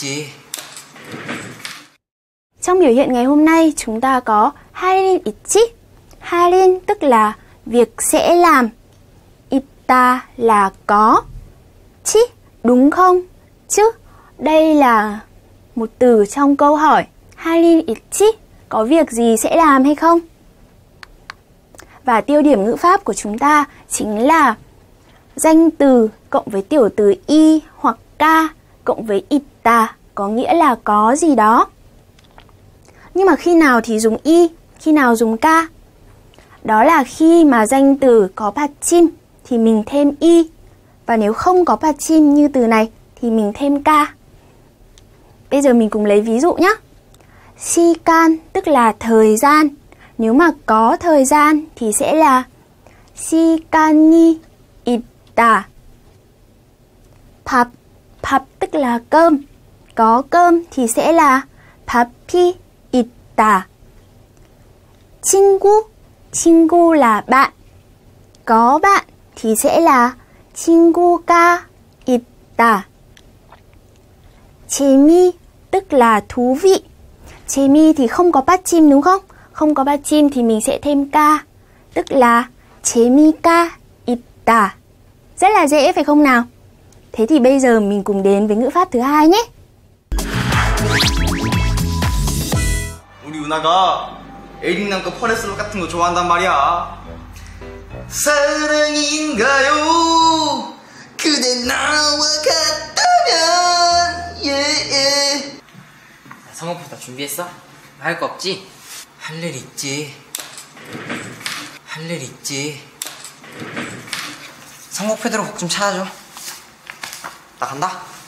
있지. Trong biểu hiện ngày hôm nay chúng ta có 할 일 있지? 할 일 tức là việc sẽ làm. 있다 là có. 치 đúng không? Chứ đây là một từ trong câu hỏi. 할 일 있지? Có việc gì sẽ làm hay không? Và tiêu điểm ngữ pháp của chúng ta chính là danh từ cộng với tiểu từ y hoặc ka cộng với 있다, có nghĩa là có gì đó. Nhưng mà khi nào thì dùng y, khi nào dùng ka? Đó là khi mà danh từ có 받침 thì mình thêm y, và nếu không có 받침 như từ này thì mình thêm ka. Bây giờ mình cùng lấy ví dụ nhé. 시간 tức là thời gian. Nếu mà có thời gian thì sẽ là 시간이 있다. 밥, 밥 tức là cơm. Có cơm thì sẽ là 밥이 있다. 친구, 친구 là bạn. Có bạn thì sẽ là 친구가 있다. 재미 tức là thú vị. 재미 thì không có 받침 đúng không? Không có 받침 thì mình sẽ thêm ka, tức là 재미가 있다. Rất là dễ phải không nào? Thế thì bây giờ mình cùng đến với ngữ pháp thứ hai nhé. 우리 유나가 에릭남과 퍼레슬럽 같은 거 좋아한단 말이야. 사랑인가요? 그대 나와 같다면 yeah. 성호표 다 준비했어? 할 거 없지? 할 일 있지. 할 일 있지. 성곡표대로 곡 좀 찾아줘. 나 간다.